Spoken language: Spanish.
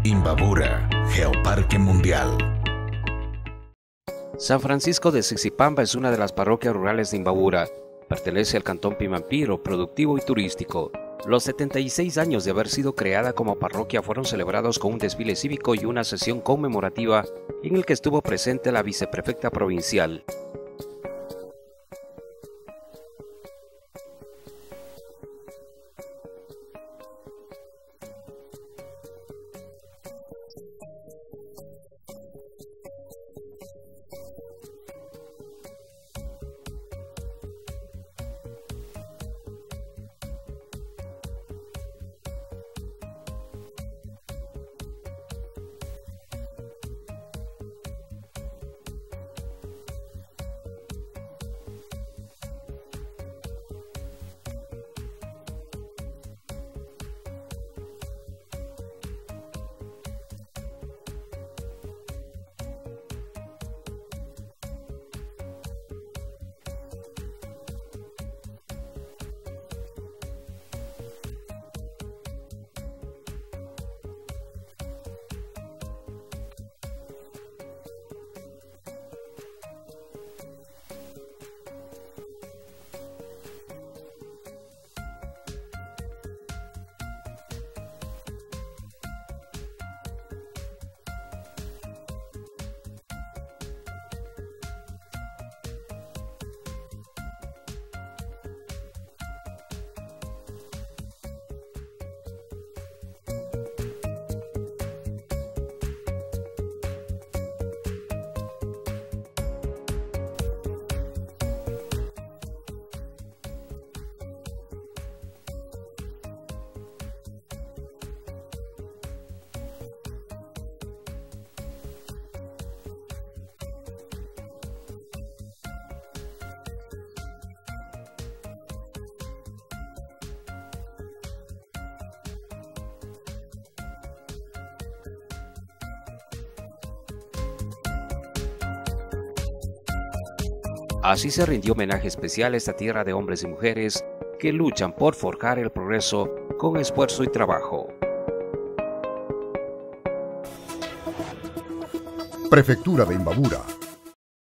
Imbabura, Geoparque Mundial. San Francisco de Sixipamba es una de las parroquias rurales de Imbabura. Pertenece al cantón Pimampiro, productivo y turístico. Los 76 años de haber sido creada como parroquia fueron celebrados con un desfile cívico y una sesión conmemorativa en el que estuvo presente la viceprefecta provincial. Así se rindió homenaje especial a esta tierra de hombres y mujeres que luchan por forjar el progreso con esfuerzo y trabajo. Prefectura de Imbabura.